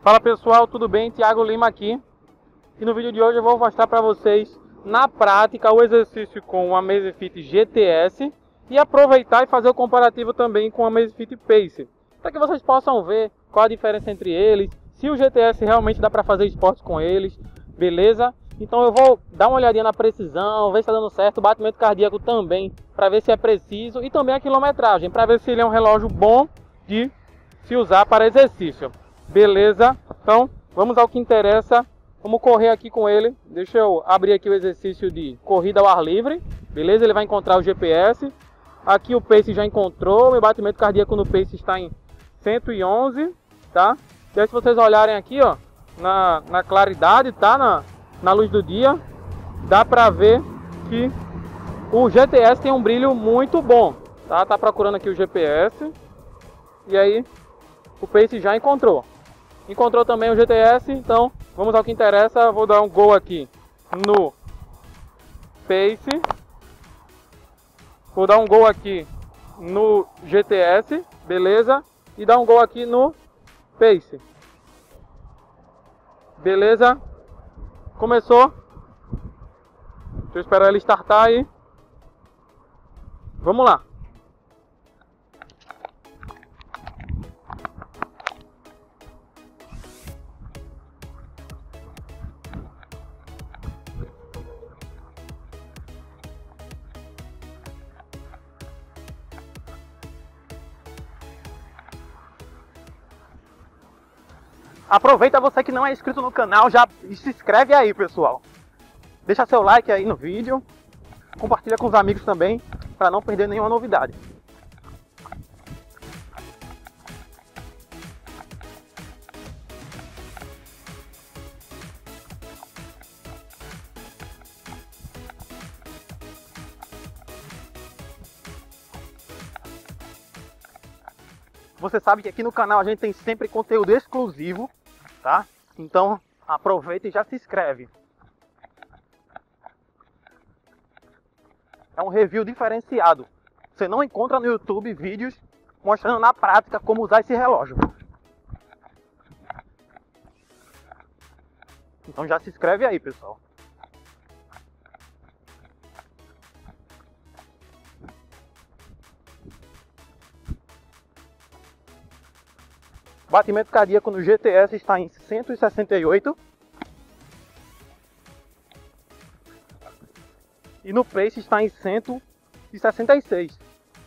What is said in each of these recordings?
Fala pessoal, tudo bem? Thiago Lima aqui. E no vídeo de hoje eu vou mostrar para vocês na prática o exercício com o Amazfit GTS e aproveitar e fazer o comparativo também com o Amazfit Pace, para que vocês possam ver qual a diferença entre eles, se o GTS realmente dá para fazer esportes com eles, beleza? Então eu vou dar uma olhadinha na precisão, ver se está dando certo, o batimento cardíaco também, para ver se é preciso, e também a quilometragem, para ver se ele é um relógio bom de se usar para exercício. Beleza? Então, vamos ao que interessa. Vamos correr aqui com ele. Deixa eu abrir aqui o exercício de corrida ao ar livre. Beleza? Ele vai encontrar o GPS. Aqui o Pace já encontrou. Meu batimento cardíaco no Pace está em 111, tá? E aí, se vocês olharem aqui, ó, na claridade, tá? Na luz do dia, dá pra ver que o GTS tem um brilho muito bom, tá? Tá procurando aqui o GPS. E aí, o Pace já encontrou. Encontrou também o GTS, então vamos ao que interessa. Vou dar um gol aqui no Pace. Vou dar um gol aqui no GTS, beleza? E dar um gol aqui no Pace. Beleza? Começou. Deixa eu esperar ele startar aí. Vamos lá. Aproveita você que não é inscrito no canal, já se inscreve aí, pessoal. Deixa seu like aí no vídeo. Compartilha com os amigos também, para não perder nenhuma novidade. Você sabe que aqui no canal a gente tem sempre conteúdo exclusivo, tá? Então aproveita e já se inscreve. É um review diferenciado. Você não encontra no YouTube vídeos mostrando na prática como usar esse relógio. Então já se inscreve aí, pessoal. O batimento cardíaco no GTS está em 168. E no Pace está em 166.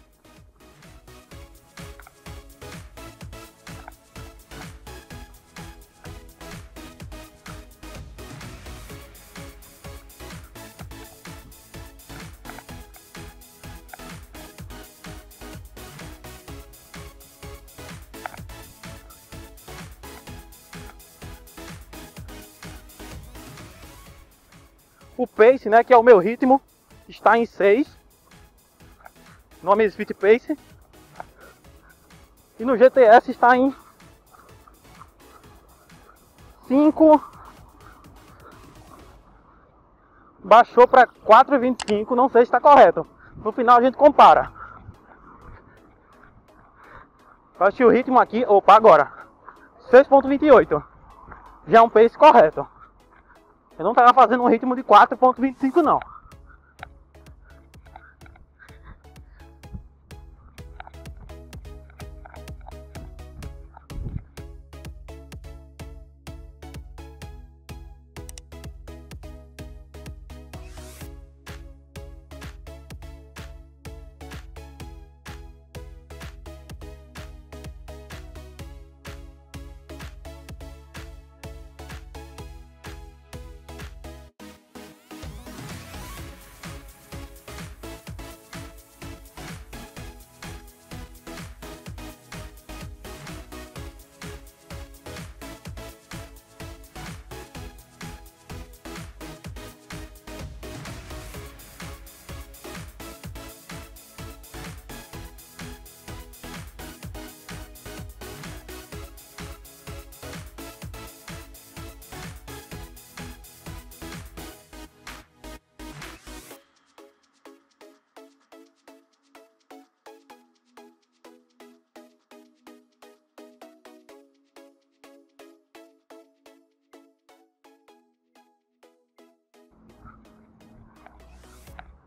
O Pace, né, que é o meu ritmo, está em 6 no Amazfit Pace, e no GTS está em 5, baixou para 4,25, não sei se está correto, no final a gente compara. Eu achei o ritmo aqui, opa, agora 6,28, já é um Pace correto. Eu não estava fazendo um ritmo de 4,25 não.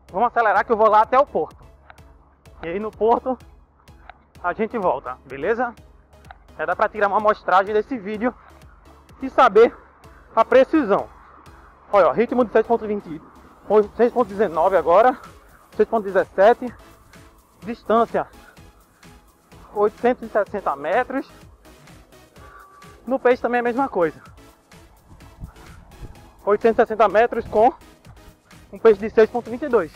Vamos acelerar que eu vou lá até o porto. E aí no porto a gente volta, beleza? Já dá pra tirar uma amostragem desse vídeo e saber a precisão. Olha, ó, ritmo de 6.20, 6.19 agora, 6.17, distância 860 metros. No pace também é a mesma coisa. 860 metros com um pace de 6.22.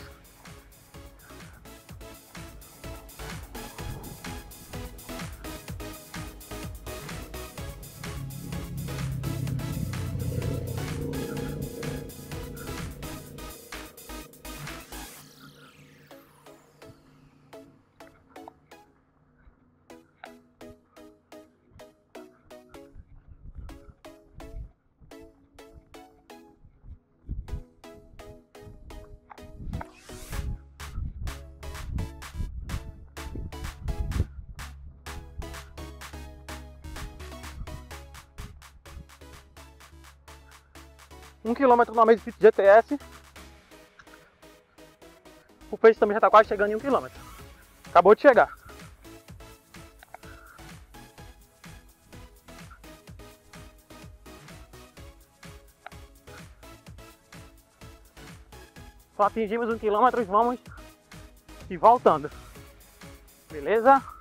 Um quilômetro no Amazfit GTS. O pace também já está quase chegando em 1 quilômetro. Acabou de chegar. Só atingimos 1 quilômetro e vamos e voltando. Beleza?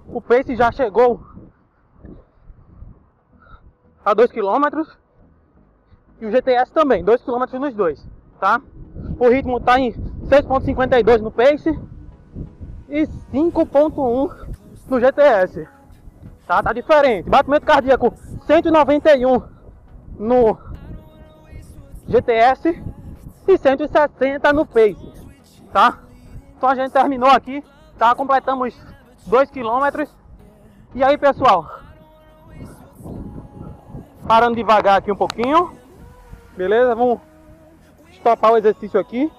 O Pace já chegou a 2 km. E o GTS também, 2 km nos dois, tá? O ritmo tá em 6,52 no Pace e 5,1 no GTS. Tá diferente. Batimento cardíaco 191 no GTS e 160 no Pace, tá? Então a gente terminou aqui, tá? Completamos 2 km. E aí, pessoal, parando devagar aqui um pouquinho, beleza? Vamos stopar o exercício aqui.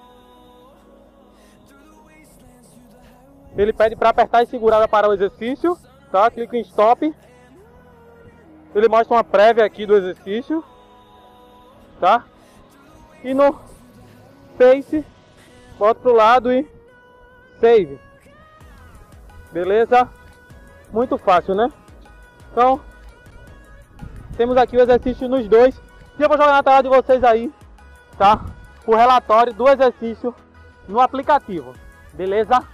Ele pede para apertar e segurar para parar o exercício, tá? Clica em stop. Ele mostra uma prévia aqui do exercício, tá? E no Pace, bota pro lado e save. Beleza? Muito fácil, né? Então, temos aqui o exercício nos dois. E eu vou jogar na tela de vocês aí, tá? O relatório do exercício no aplicativo. Beleza?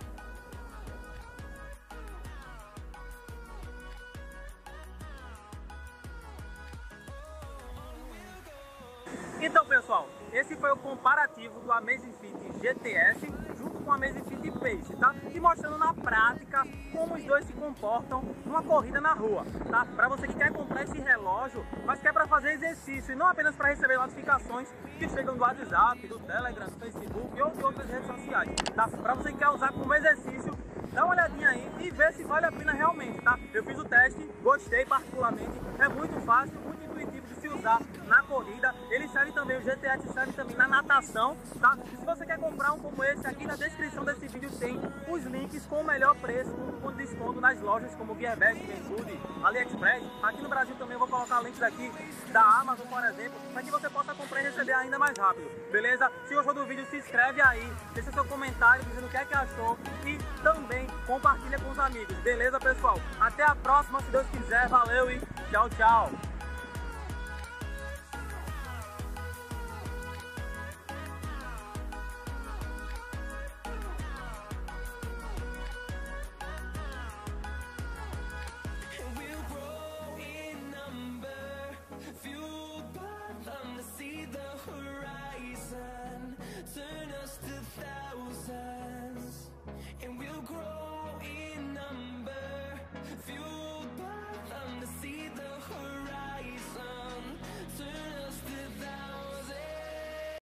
Então, pessoal, esse foi o comparativo do Amazfit GTS junto com o Amazfit Pace, tá? E mostrando na prática como os dois se comportam numa corrida na rua, tá? Para você que quer comprar esse relógio, mas quer para fazer exercício e não apenas para receber notificações que chegam do WhatsApp, do Telegram, do Facebook ou de outras redes sociais, tá? Para você que quer usar como exercício, dá uma olhadinha aí e vê se vale a pena realmente, tá? Eu fiz o teste, gostei particularmente, é muito fácil, muito intuitivo de se usar na corrida. Ele serve também, o GTS serve também na natação, tá? Se você quer comprar um como esse, aqui na descrição desse vídeo tem os links com o melhor preço, com desconto nas lojas como Gearbest, Banggood, AliExpress. Aqui no Brasil também eu vou colocar links aqui da Amazon, por exemplo, para que você possa comprar e receber ainda mais rápido, beleza? Se gostou do vídeo, se inscreve aí, deixa seu comentário dizendo o que é que achou e também compartilha com os amigos, beleza, pessoal? Até a próxima, se Deus quiser, valeu e tchau, tchau!